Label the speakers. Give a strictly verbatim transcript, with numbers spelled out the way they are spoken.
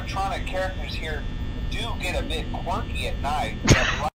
Speaker 1: animatronic characters here do get a bit quirky at night.